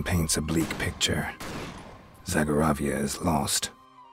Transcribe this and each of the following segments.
paints a bleak picture. Zagoravia is lost.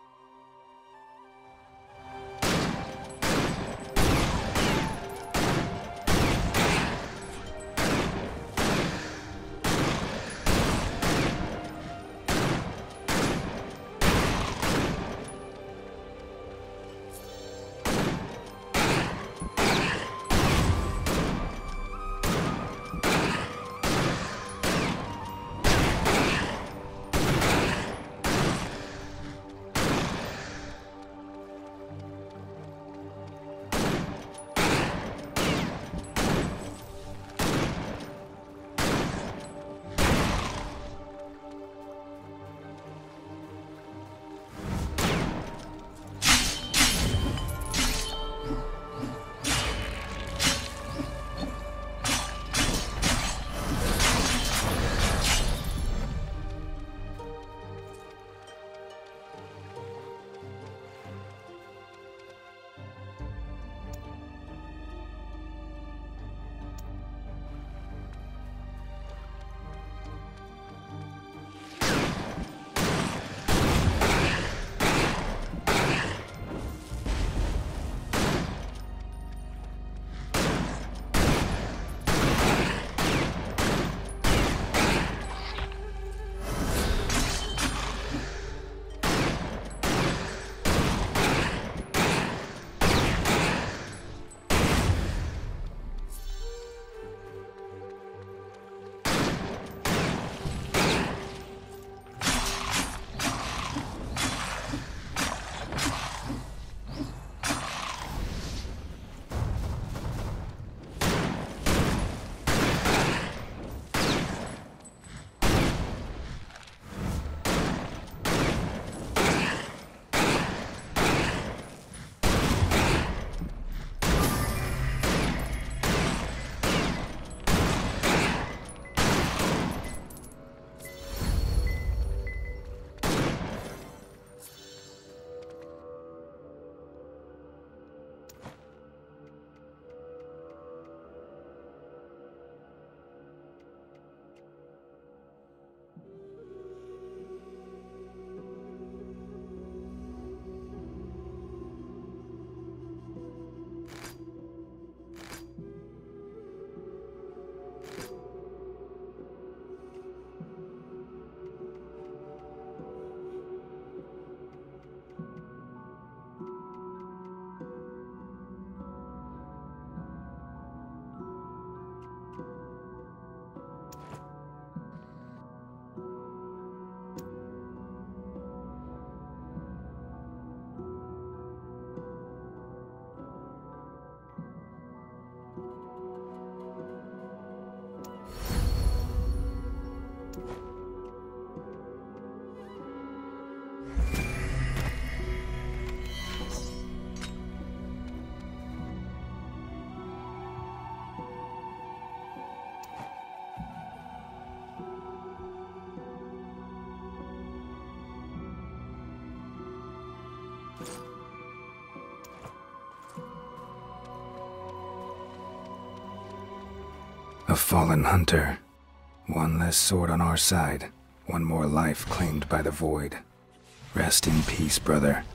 A fallen hunter. One less sword on our side. One more life claimed by the Void. Rest in peace, brother.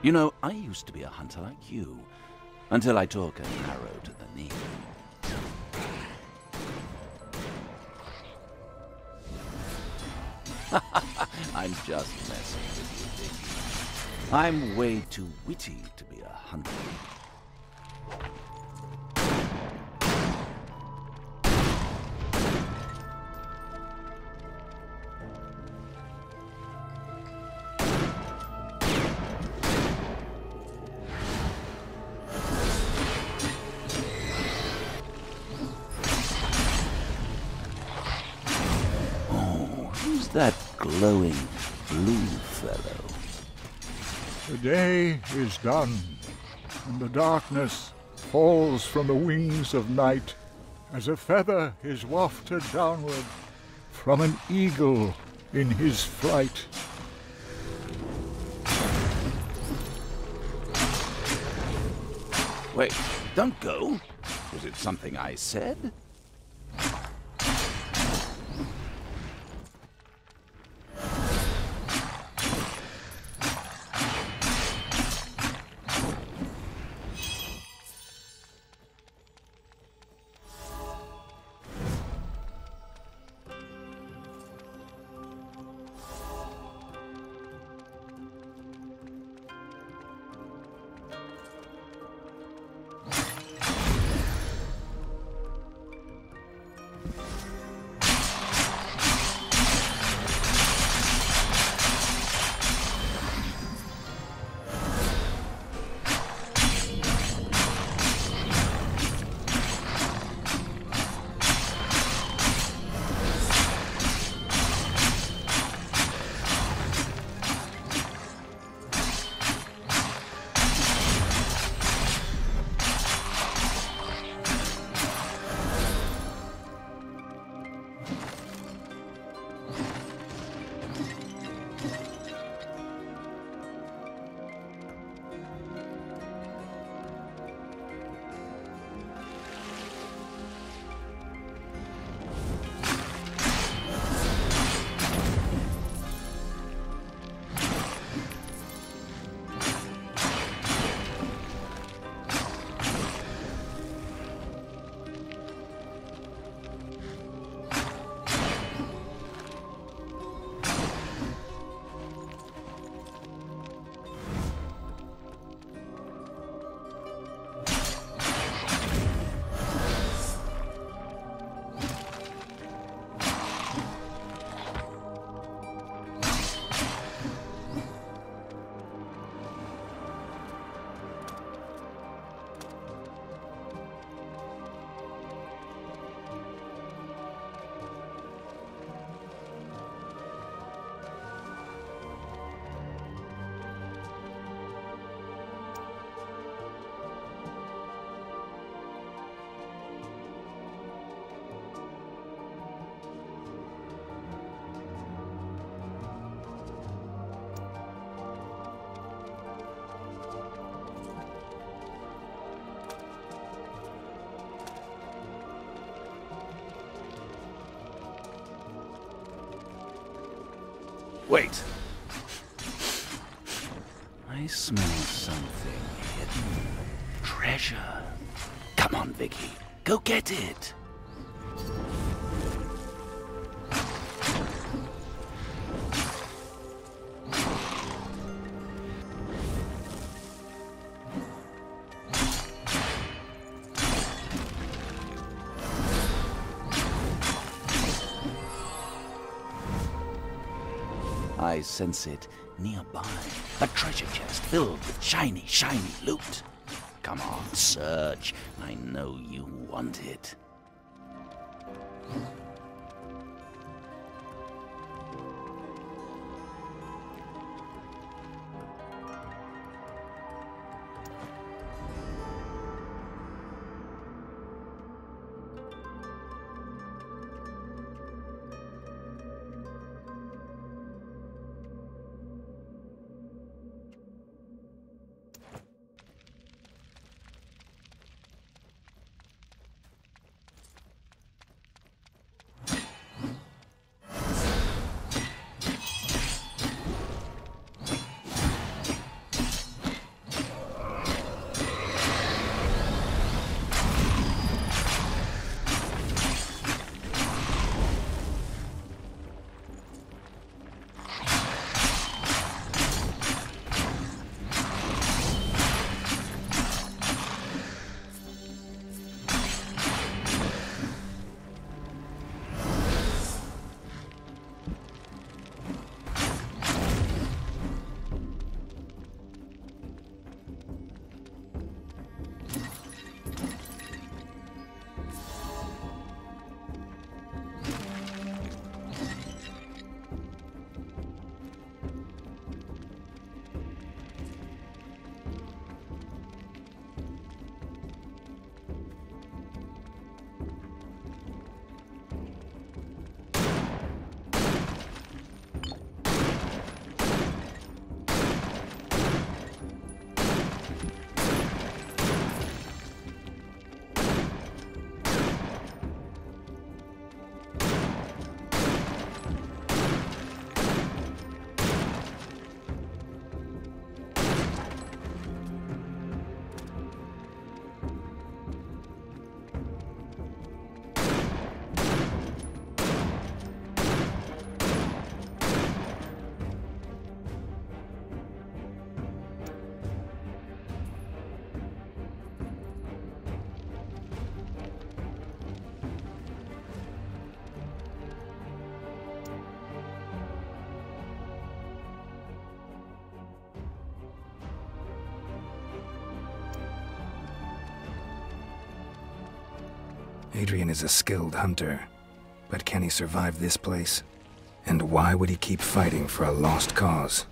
You know, I used to be a hunter like you, until I took an arrow to the knee. I'm just messing with you, Vicky. I'm way too witty to be a hunter. Who's that glowing blue fellow? The day is done, and the darkness falls from the wings of night as a feather is wafted downward from an eagle in his flight. Wait, don't go. Was it something I said? Wait. I smell something hidden. Treasure. Come on, Vicky. Go get it. I sense it nearby. A treasure chest filled with shiny, shiny loot. Come on, search. I know you want it. Adrian is a skilled hunter, but can he survive this place? And why would he keep fighting for a lost cause?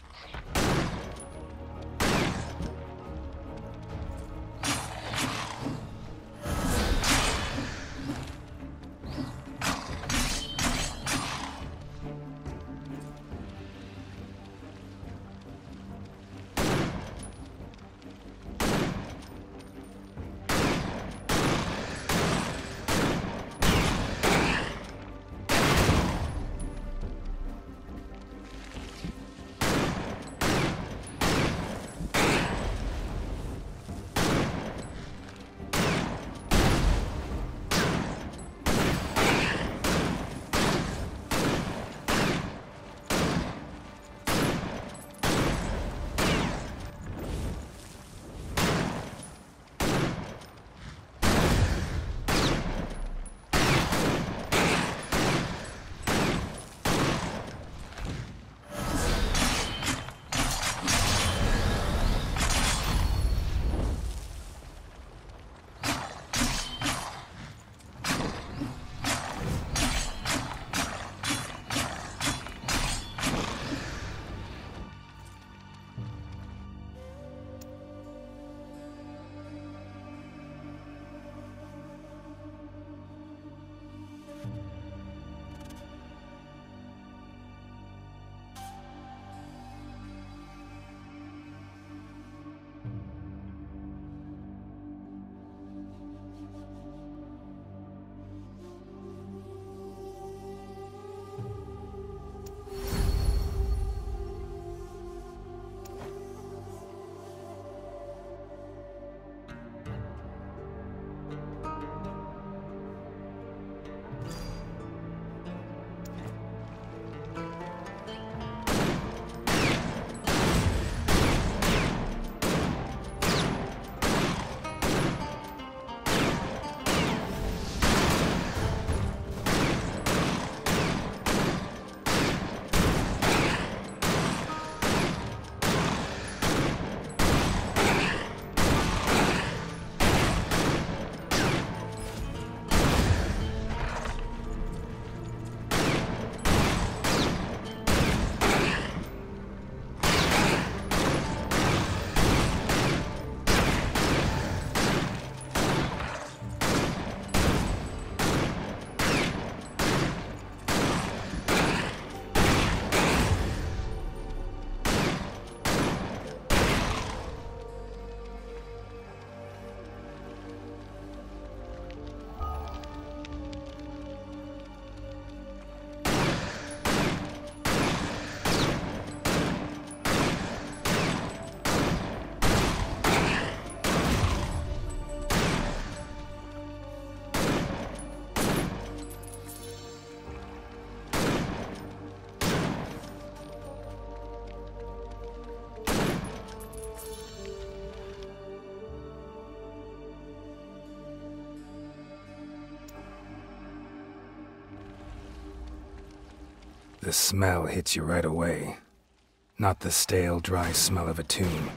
The smell hits you right away. Not the stale, dry smell of a tomb.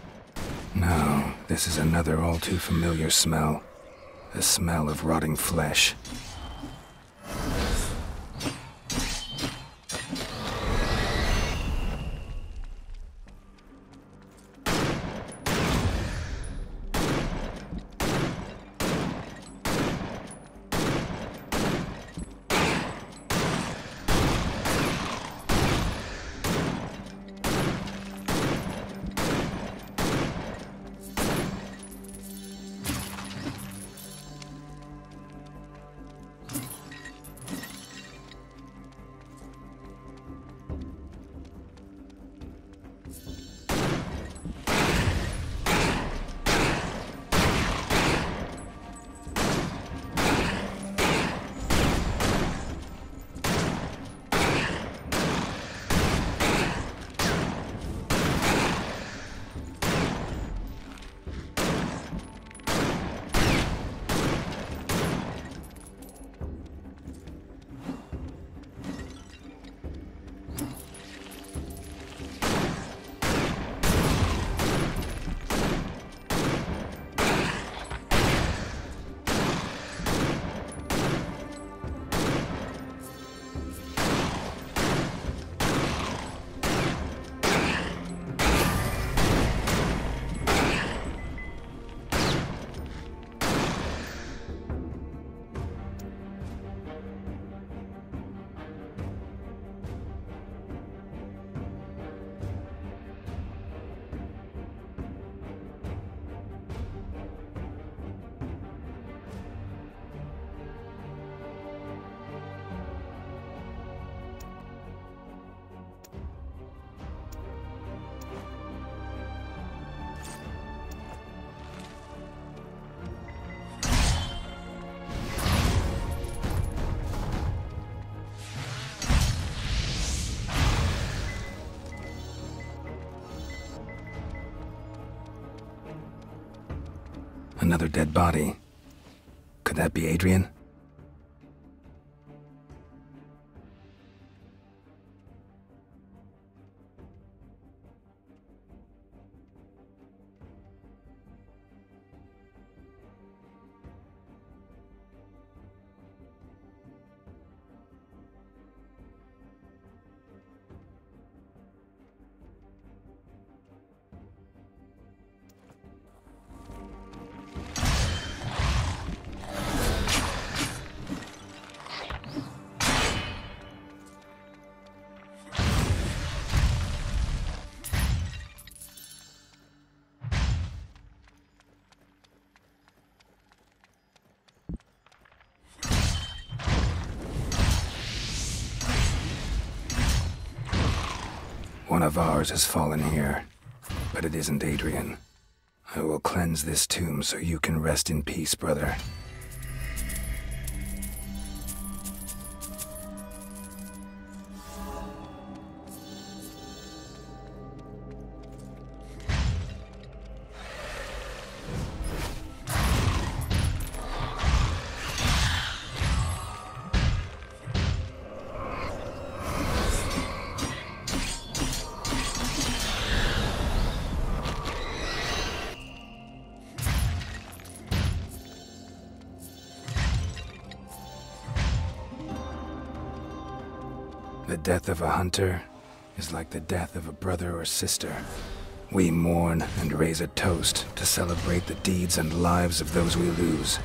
No, this is another all too familiar smell. The smell of rotting flesh. another dead body. Could that be Adrian? One of ours has fallen here, but it isn't Adrian. I will cleanse this tomb so you can rest in peace, brother. The death of a hunter is like the death of a brother or sister. We mourn and raise a toast to celebrate the deeds and lives of those we lose.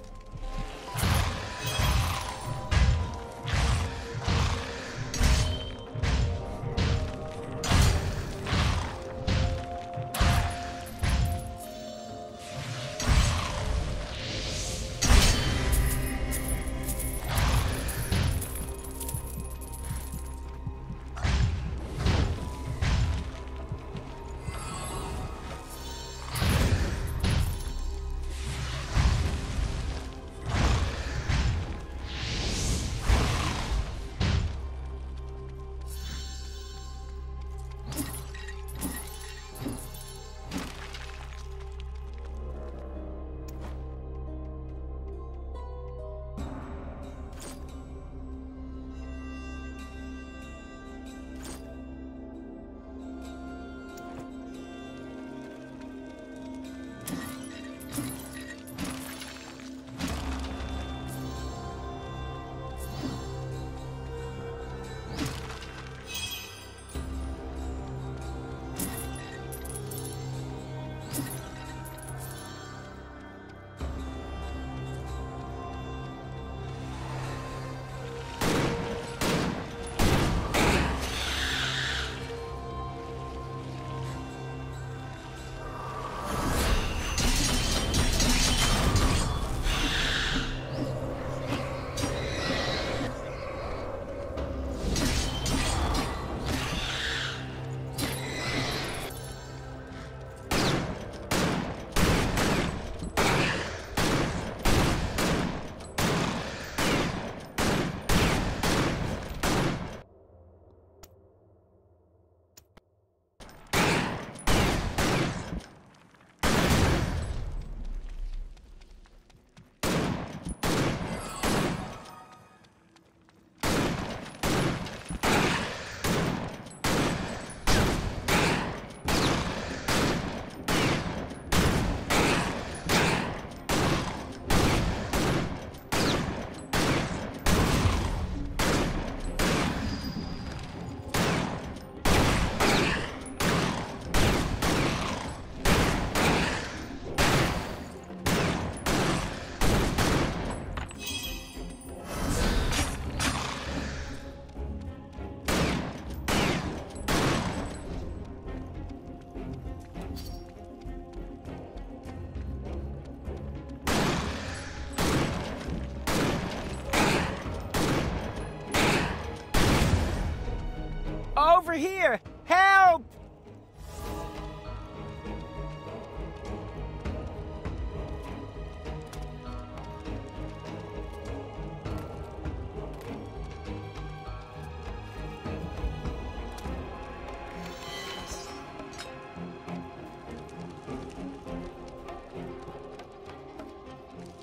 Over here! Help!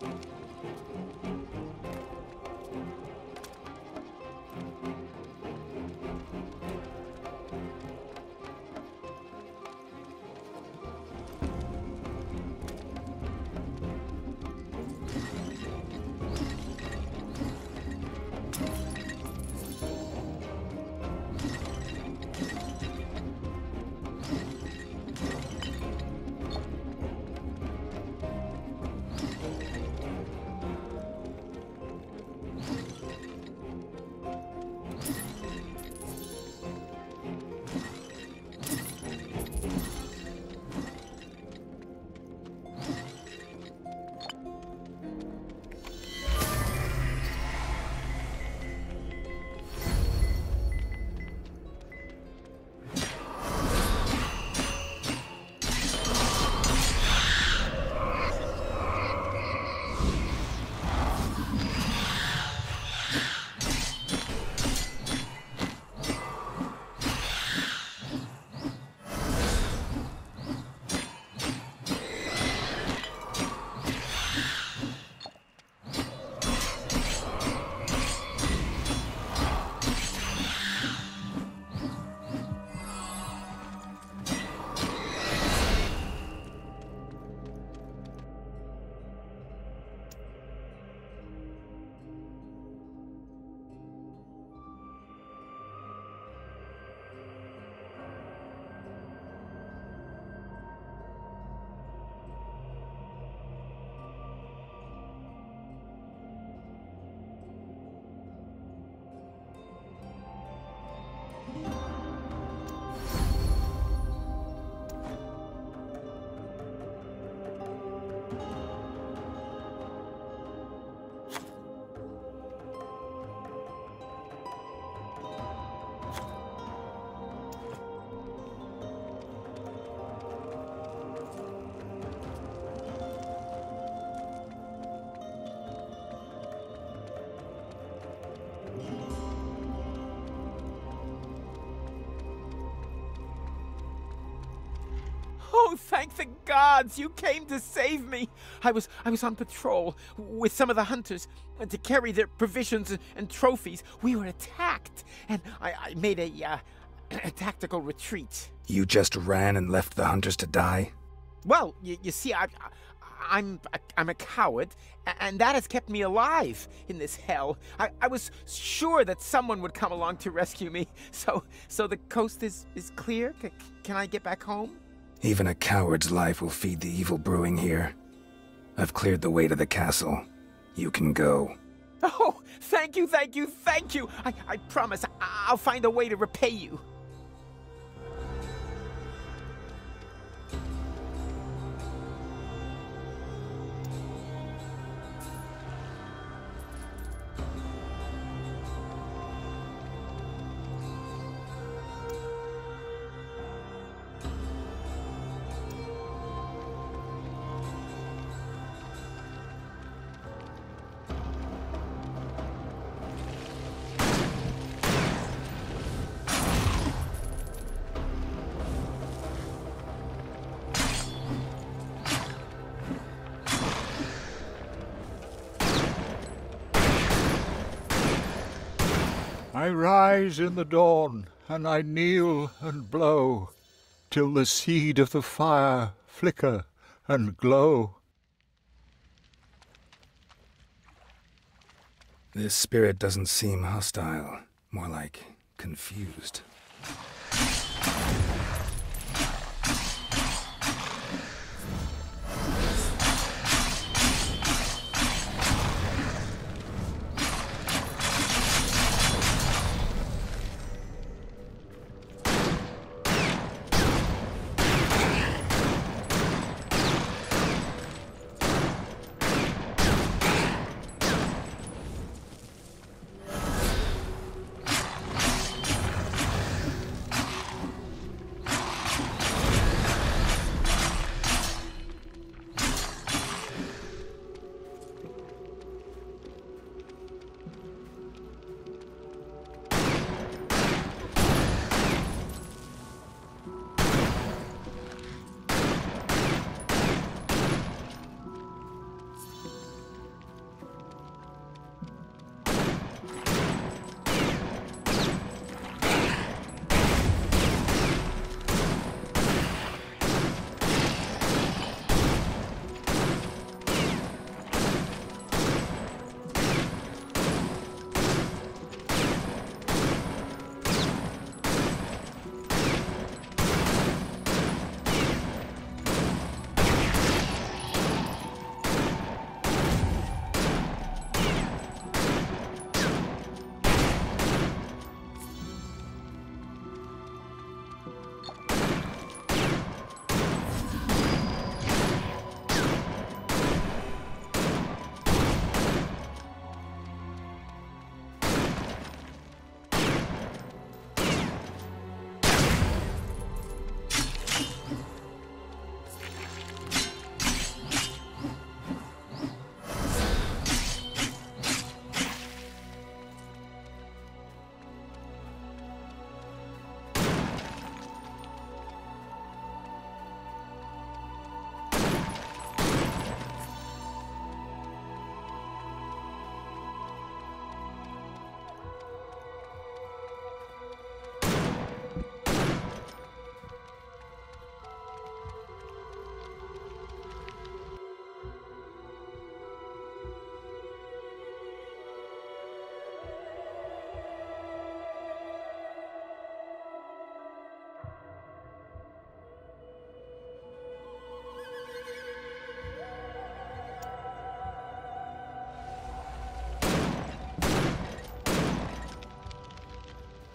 Oh, thank the gods you came to save me. I was on patrol with some of the hunters to carry their provisions and trophies. We were attacked, and I made a tactical retreat. You just ran and left the hunters to die? Well, you see, I'm a coward, and that has kept me alive in this hell. I was sure that someone would come along to rescue me. So the coast is clear? Can I get back home? Even a coward's life will feed the evil brewing here. I've cleared the way to the castle. You can go. Oh, thank you, thank you, thank you! I promise I'll find a way to repay you. I rise in the dawn, and I kneel and blow, till the seed of the fire flicker and glow. This spirit doesn't seem hostile, more like confused.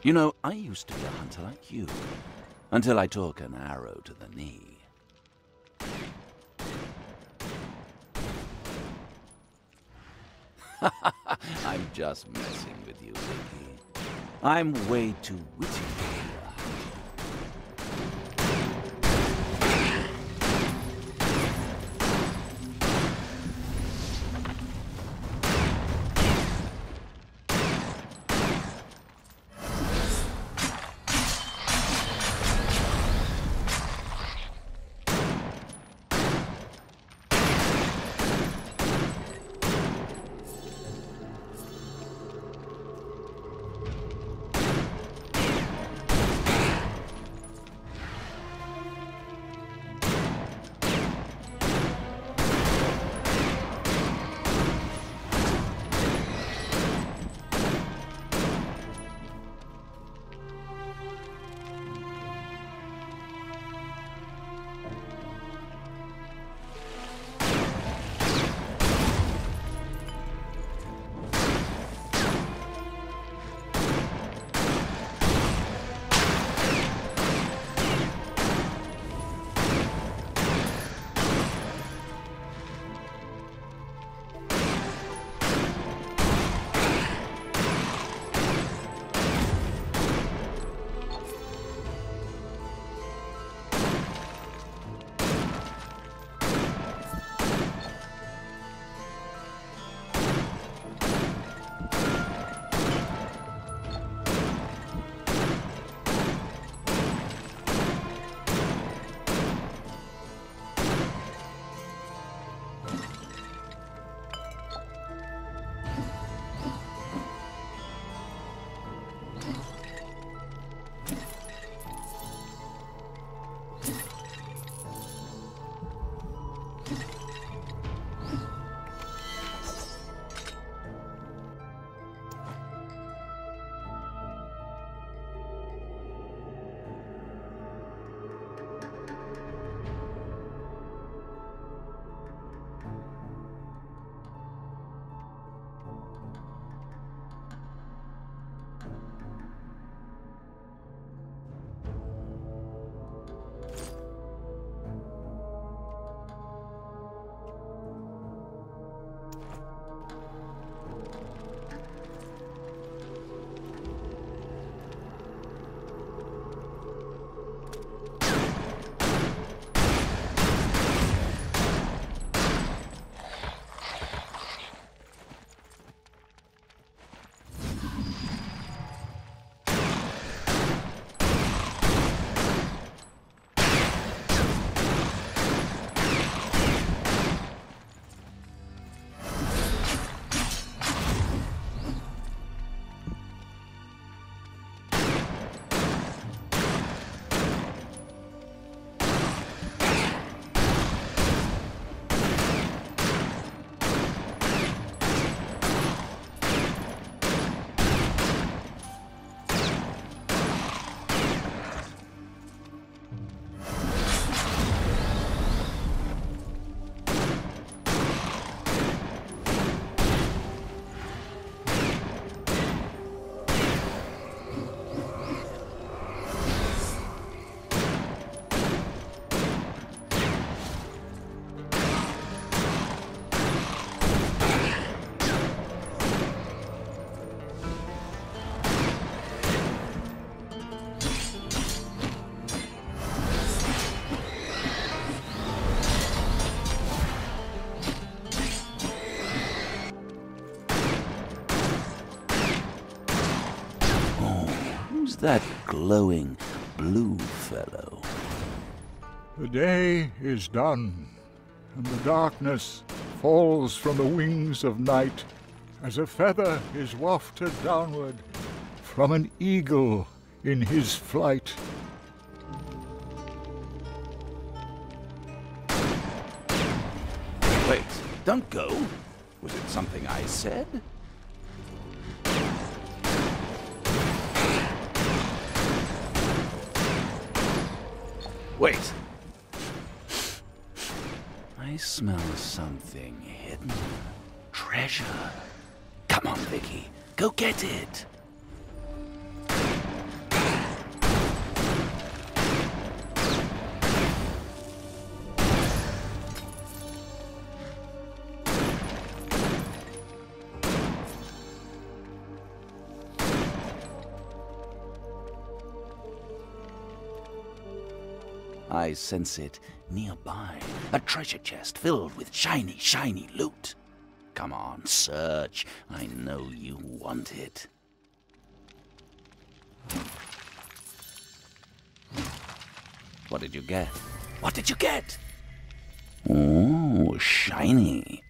You know, I used to be a hunter like you, until I took an arrow to the knee. I'm just messing with you, Vicky. I'm way too witty to be a hunter. That glowing blue fellow? The day is done, and the darkness falls from the wings of night as a feather is wafted downward from an eagle in his flight. Wait, don't go. Was it something I said? Wait. I smell something hidden. Treasure. Come on, Vicky. Go get it. I sense it nearby. A treasure chest filled with shiny, shiny loot. Come on, search. I know you want it. What did you get? What did you get? Oh, shiny.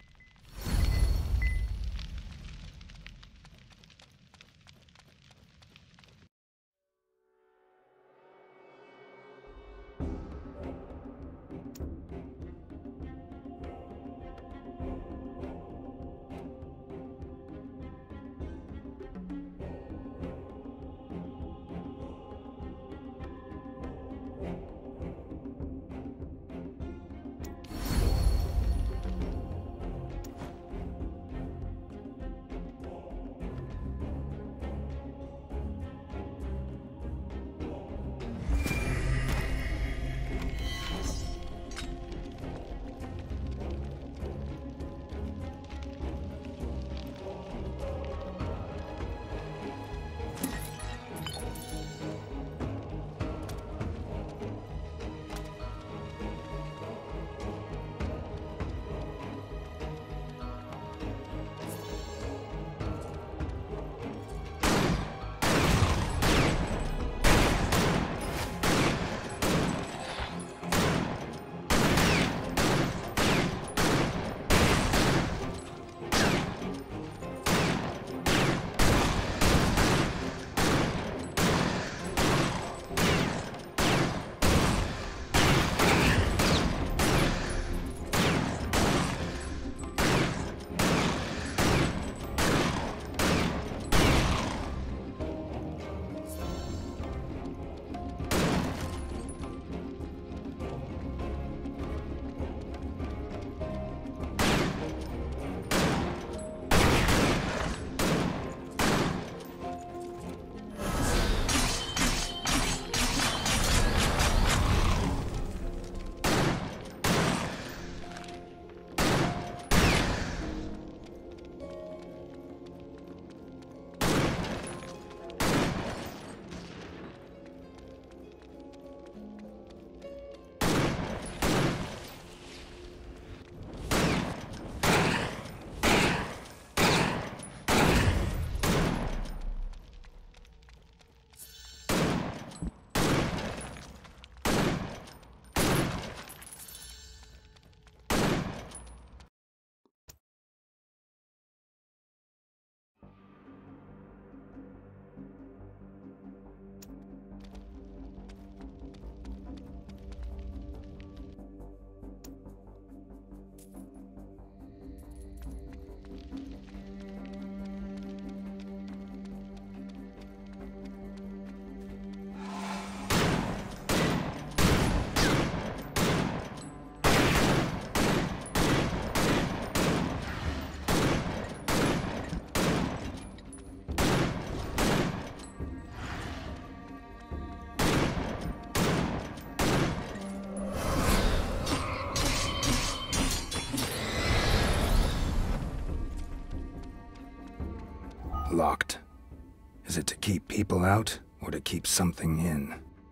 Locked. Is it to keep people out, or to keep something in?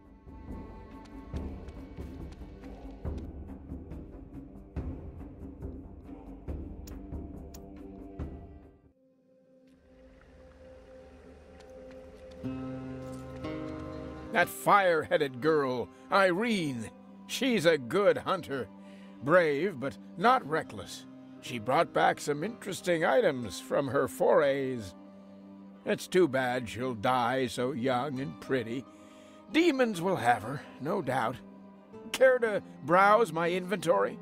That fire-headed girl, Irene, she's a good hunter. Brave, but not reckless. She brought back some interesting items from her forays. It's too bad she'll die so young and pretty. Demons will have her, no doubt. Care to browse my inventory?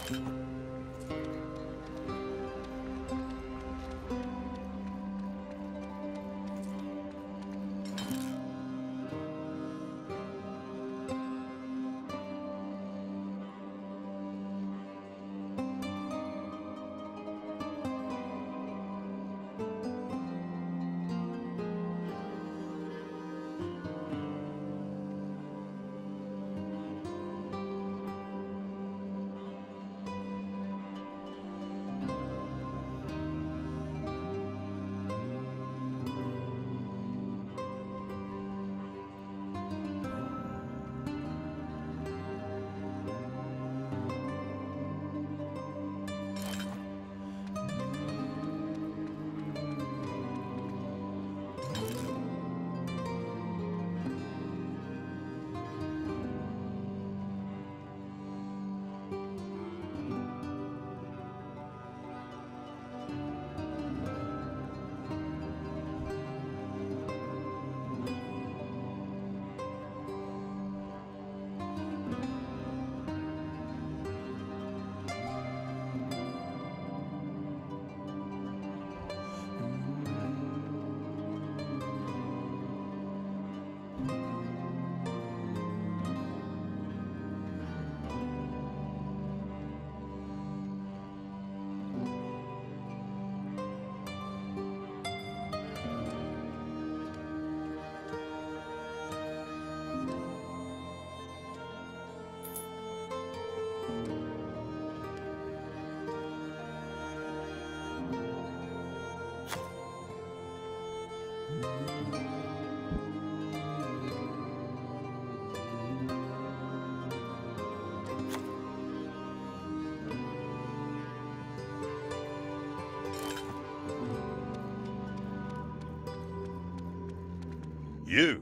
You?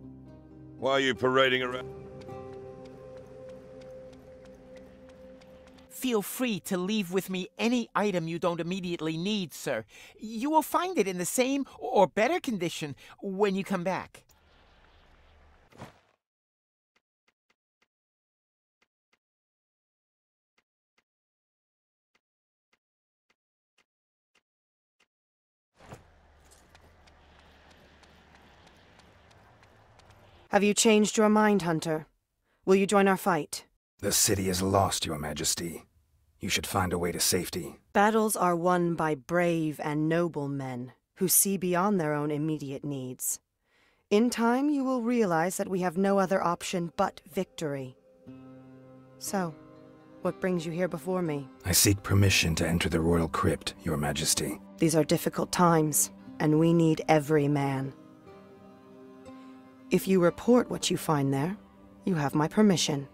Why are you parading around? Feel free to leave with me any item you don't immediately need, sir. You will find it in the same or better condition when you come back. Have you changed your mind, Hunter? Will you join our fight? The city is lost, Your Majesty. You should find a way to safety. Battles are won by brave and noble men who see beyond their own immediate needs. In time, you will realize that we have no other option but victory. So, what brings you here before me? I seek permission to enter the royal crypt, Your Majesty. These are difficult times, and we need every man. If you report what you find there, you have my permission.